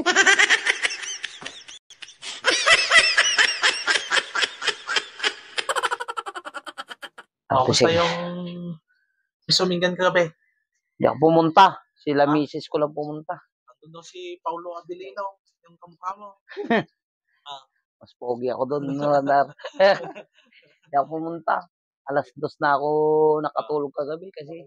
Kamusta yung Sumingan kagabi? Di ako pumunta. Sila misis ko lang pumunta. Andun daw si Paulo Abilino, yung kamukha mo. Mas pogi ako doon. Di ako pumunta. Alas 2 na ako nakatulog kagabi kasi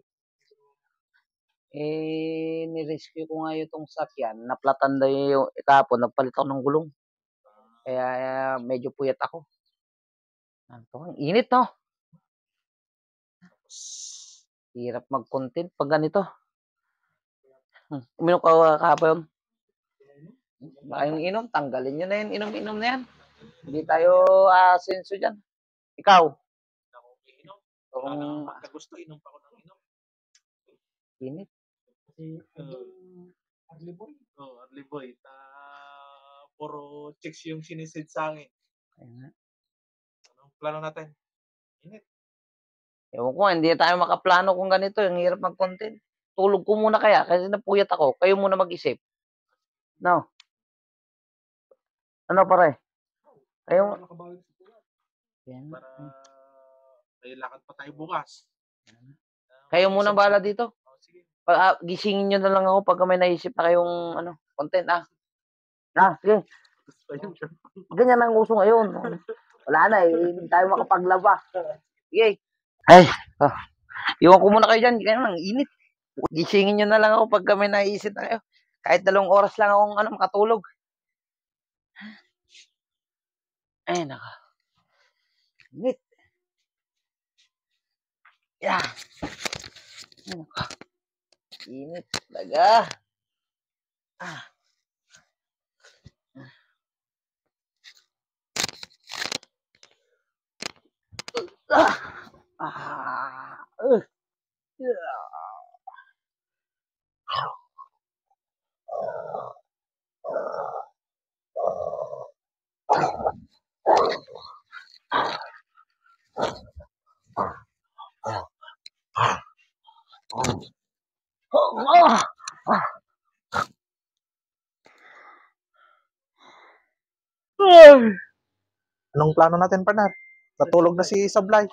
ni-rescue ko nga itong sakyan. Naplatan na yung kahapon. Nagpalit ako ng gulong. Kaya medyo puyat ako. Ang init, no? Hirap mag-content pag ganito. Uminom ka kahapon. Baka yung inom, tanggalin nyo na yun. Inom-inom na yan. Hindi tayo asenso dyan. Ikaw? Ako inom. Kung pagkagusto, inom pa ako ng inom. Init. Arliboy. Arliboy. Puro chicks yung sinisid sa akin. Anong plano natin? Init. Ewan ko, hindi tayo makaplano kung ganito. Ang hirap mag-content. Tulog ko muna kaya kasi napuyat ako. Kayo muna mag-isip. No? Ano pare? Kayo para may lakad pa tayo bukas. Kayo muna bahala dito. Sige. Gisingin nyo na lang ako pag may naisip na kayong content. Sige. Ganyan ang uso ngayon. Wala na hindi tayo makapaglaba. Sige. Ay, iwan ko muna kayo dyan. Ganyan ang init. Gisingin nyo na lang ako pag may naisip na kayo. Kahit 2 oras lang akong makatulog. Ay, naka. Init. Yeah. Ay, naka. Init talaga. Anong plano natin, partner? Natulog na si Sablay.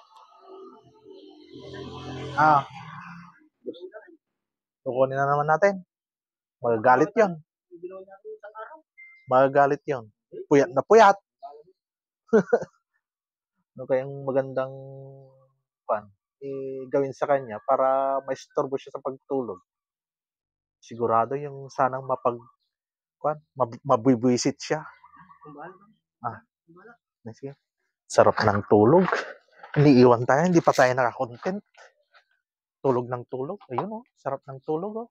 Kukunin na naman natin. Magagalit yun. Magagalit yun. Puyat na puyat. Ano kayang magandang gawin sa kanya para maistorbo siya sa pagtulog? Sigurado yung sanang mabibwisit siya. Sige. Sarap ng tulog. Iniiwan tayo, hindi pa tayo naka-content. Tulog ng tulog. Ayun sarap ng tulog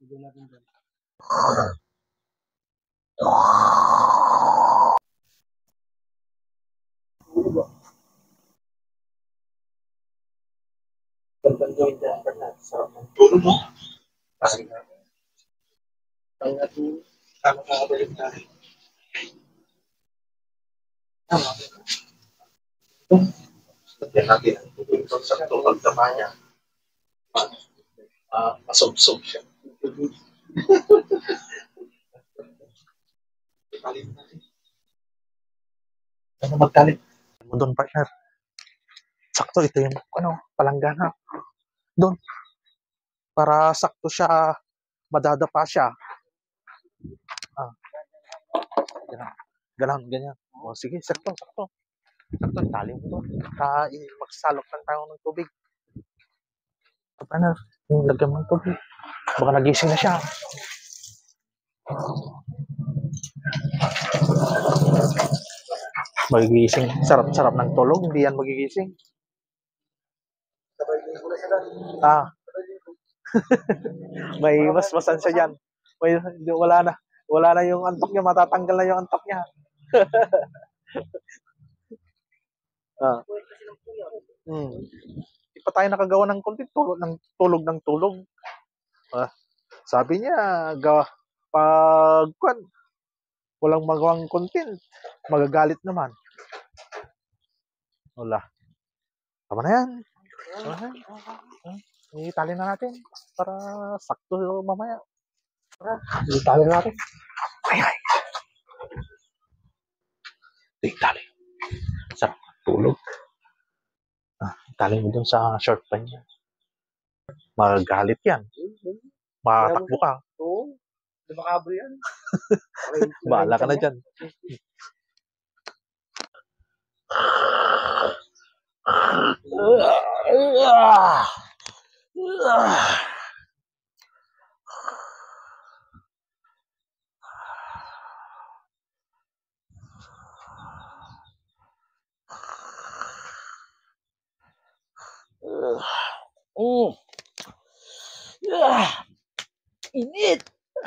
Gandang gawin dyan, Bernard. Sarap ng tulog Kasi tayo na tulog. Tama ka balik tayo. Lagyan natin ang tubig sa tulog tama niya. Masubsob siya. Ano magtalit? Ano doon, partner? Sakto, ito yung palanggana. Doon. Para sakto siya, madadapa siya. Ganyan. Sige, sakto. Sakto, tali mo doon. Magsalok lang tayo ng tubig. Partner, yung lagyan ng tubig. Baka nagising na siya. Magigising. Sarap-sarap ng tulog. Hindi yan magigising. May mas-masan siya dyan. Wala na yung antok niya. Matatanggal na yung antok niya. Hindi pa tayo nakagawa ng content. Tulog. Sabi niya, pag walang magawang content, magagalit naman. Wala. Tama na yan. Itali na natin para sakto mamaya. Itali natin. Ay. Tali. Sarap ng tulog. Tali mo dun sa short pa niya. Magagalit yan. Makatakbo ka. Oo. Di ba kabro yan? Bahala ka na dyan. Init.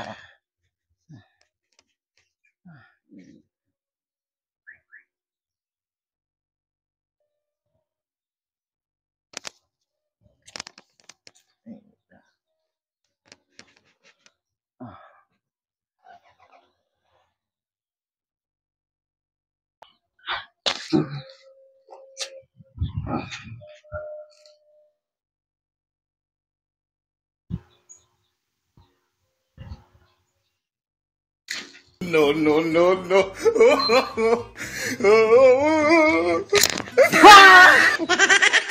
No, no, no, no.